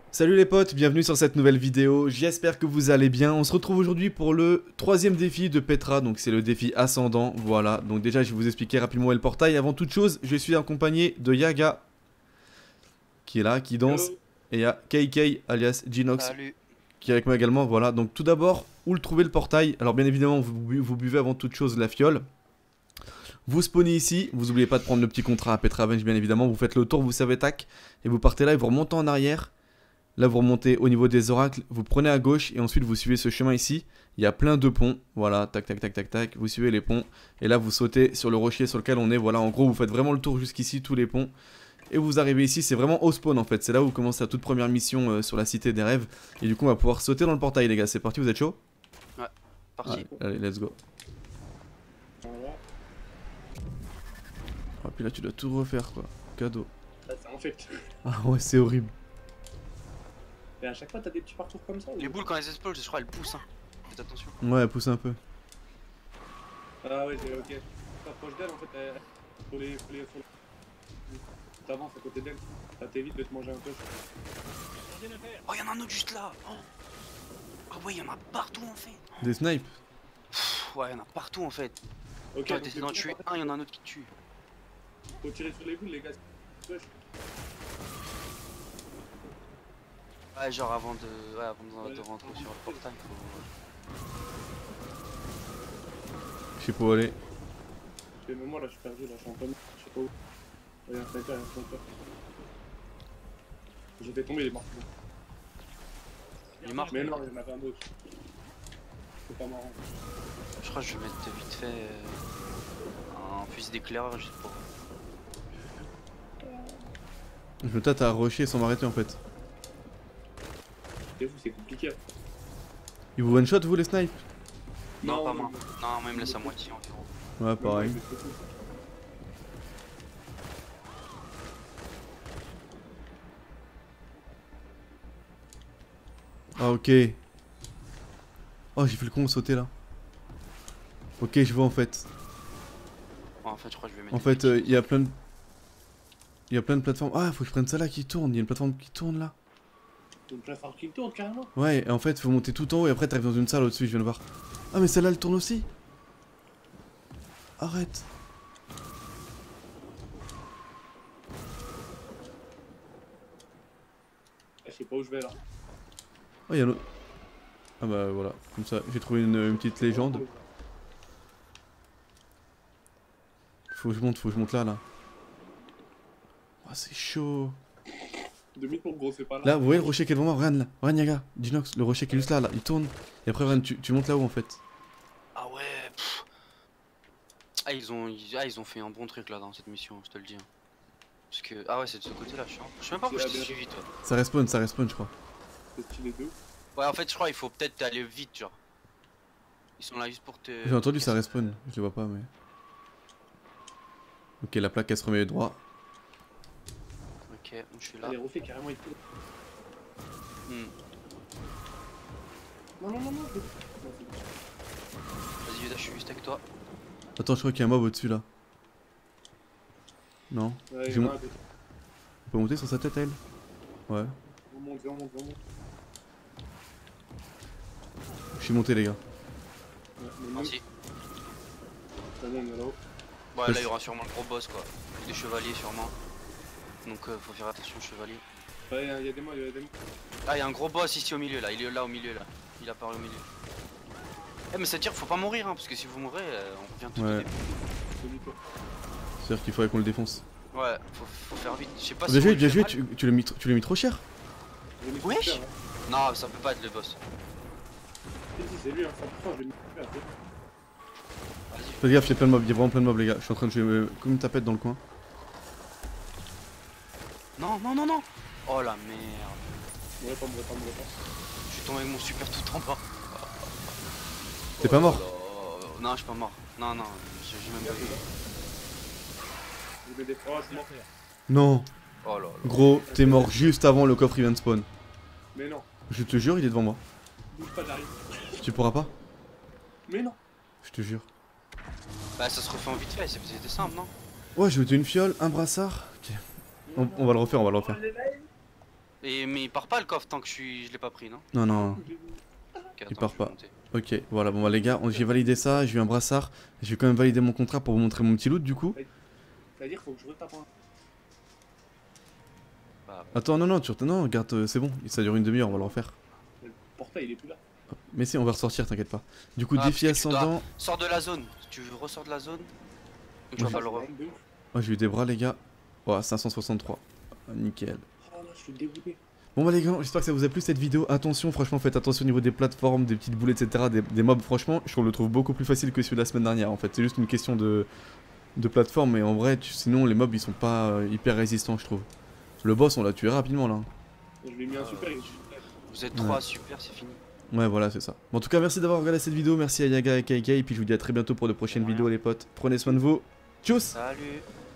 Salut les potes, bienvenue sur cette nouvelle vidéo, j'espère que vous allez bien. On se retrouve aujourd'hui pour le troisième défi de Petra, donc c'est le défi ascendant, voilà. Donc déjà je vais vous expliquer rapidement où est le portail. Avant toute chose, je suis accompagné de Yaga, qui est là, qui danse, Yo, et il y a KK alias Ginox, Salut. qui est avec moi également, voilà. Donc tout d'abord, où le trouver le portail? Alors bien évidemment, vous buvez avant toute chose la fiole. Vous spawnez ici, vous n'oubliez pas de prendre le petit contrat à Petravenge bien évidemment, vous faites le tour, vous savez tac, et vous partez là et vous remontez en arrière. Là vous remontez au niveau des oracles, vous prenez à gauche et ensuite vous suivez ce chemin ici. Il y a plein de ponts, voilà, tac tac tac tac tac, vous suivez les ponts. Et là vous sautez sur le rocher sur lequel on est, voilà, en gros vous faites vraiment le tour jusqu'ici, tous les ponts. Et vous arrivez ici, c'est vraiment au spawn en fait, c'est là où vous commencez la toute première mission sur la cité des rêves. Et du coup on va pouvoir sauter dans le portail les gars, c'est parti, vous êtes chaud? Ouais, parti. Allez, let's go. voilà. Ah puis là tu dois tout refaire quoi, cadeau. Ça, c'est en fait. Ah ouais c'est horrible. Et à chaque fois, t'as des petits parcours comme ça. Les boules quand elles explosent, je crois elles poussent. Hein. Faites attention. Ouais pousse un peu. Ah ouais, ok. T'approches d'elle en fait. Faut t'avances à côté d'elle. Ça t'évite de te manger un peu. Oh, y'en a un autre juste là. Oh. Ah ouais, y'en a partout en fait. Des snipes. Pff, ouais, y'en a partout en fait. Ok, Toi, donc t'essaies d'en tuer un, y'en a un autre qui tue. faut tirer sur les boules, les gars. Wesh. Ouais, genre avant de rentrer sur le portail, Je sais pas où aller. Mais moi là, je suis perdu, là, je suis en plein. Je sais pas où. Il y a un sniper, il y a un sniper. J'ai fait tomber les morts. Il est mort. Mais non, il y en avait un autre. C'est pas marrant. Je crois que je vais mettre vite fait un fusil d'éclaireur juste pour. Je me tâte à rusher sans m'arrêter en fait. C'est vous, c'est compliqué. Ils vous one shot vous les snipes? Non, pas moi. Non, moi il me laisse à moitié environ. Ouais pareil. Ah ok. Oh j'ai fait le con sauter là. Ok je vois en fait. Ouais, en fait, je crois que je vais mettre. En fait il y a plein de... Il y a plein de plateformes. Ah faut que je prenne ça là qui tourne. Il y a une plateforme qui tourne là. Une plateforme qui tourne carrément. Ouais et en fait faut monter tout en haut et après t'arrives dans une salle au-dessus je viens de voir. Ah mais celle-là elle tourne aussi. Arrête. Je sais pas où je vais là. Oh y'a un autre. Ah bah voilà, comme ça j'ai trouvé une petite légende. Faut que je monte là. Oh c'est chaud. Demi-tour gros, c'est pas là. Là, vous voyez le rocher qui est devant moi? Regarde là, regarde Yaga, Dinox, le rocher qui est juste là, il tourne. Et après, regarde, tu montes là-haut en fait. Ah ouais. Pff. Ah ils ont fait un bon truc là dans cette mission, je te le dis. Hein. Parce que ah ouais c'est de ce côté là, je sais même pas pourquoi je t'ai suivi toi. Ça respawn, je crois. C'est stylé de ouf. Ouais en fait je crois il faut peut-être aller vite genre. Ils sont là juste pour te. J'ai entendu ça respawn, je le vois pas mais. Ok, la plaque elle se remet droit. Ok, je suis là. Allez, refais carrément, il tourne. Hmm. Non, non, non, non. Vas-y Yoda, je suis juste avec toi. Attends, je crois qu'il y a un mob au-dessus là. Non? Ouais, J'ai il y en mon- a un côté. On peut monter sur sa tête à elle? Ouais. On monte, on monte, on monte. Je suis monté les gars. Ouais, mais nous, Merci. on est là-haut. Ouais là il y aura sûrement le gros boss quoi. Des chevaliers sûrement. Donc faut faire attention aux chevaliers. Ouais, il y a des mots, il y a des mots. Ah il y a un gros boss ici au milieu là, il est là au milieu là. Il apparaît au milieu. Eh mais ça veut dire qu'il faut pas mourir hein, parce que si vous mourrez on revient tout au Ouais. début. Demi-tour. C'est-à-dire qu'il faudrait qu'on le défonce. Ouais, faut faire vite. Je sais pas Bien si. joué, on bien le joué, fait mal. tu l'as mis trop cher. Je l'ai mis Wesh. super, hein. Non ça peut pas être le boss. C'est lui, hein, 100%, je l'ai mis super. Vas-y. Faites gaffe, il y a plein de mobs, il y a vraiment plein de mobs les gars. Je suis en train de jouer comme une tapette dans le coin. Non, non, non, non. Oh la merde. Mourais pas, mourais pas, mourais pas. Je suis tombé avec mon super tout en bas. T'es pas mort? Non, je suis pas mort. Non, non, j'ai même pas vu. Je mets des oh, je suis mort. Non. Oh là là. Gros, t'es mort juste avant le coffre il vient de spawn. Mais non, Je te jure, il est devant moi. bouge pas, j'arrive. Tu pourras pas? Mais non. Je te jure. Bah, ça se refait en vite fait, c'était simple, non? Ouais, j'ai eu une fiole, un brassard. Ok. On va le refaire, on va le refaire. Mais il part pas le coffre tant que je l'ai pas pris, non? Non, non. Ok, Il attends, part je vais pas. monter. Ok, voilà, bon bah les gars, j'ai validé ça, j'ai eu un brassard. Je vais quand même valider mon contrat pour vous montrer mon petit loot du coup. C'est-à-dire, faut que je retape un. Bah, Attends, non, regarde, c'est bon, ça dure une demi-heure, on va le refaire. Le portail, il est plus là. Mais si, on va ressortir, t'inquiète pas. Du coup, Ah, défi parce que tu dois- ascendant. Sors de la zone. Tu ressors de la zone. Donc tu Ouais. vas pas le re. De ouf. Oh, j'ai eu des bras, les gars. Oh, 563. Ah, nickel. Oh là, je suis dégoûté. Bon bah les gars, j'espère que ça vous a plu cette vidéo. Attention, franchement, faites attention au niveau des plateformes, des petites boules, etc. Des mobs, franchement, je le trouve beaucoup plus facile que celui de la semaine dernière. En fait, c'est juste une question de plateforme, mais en vrai, sinon les mobs ils sont pas hyper résistants, je trouve. Le boss, on l'a tué rapidement là. Je lui ai mis un super, il est super. Vous êtes 3, super, c'est fini. Ouais, voilà, c'est ça. Bon, en tout cas, merci d'avoir regardé cette vidéo. Merci à Yaga et KK. Et puis je vous dis à très bientôt pour de prochaines De rien. vidéos, les potes. Prenez soin de vous. Tchuss! Salut.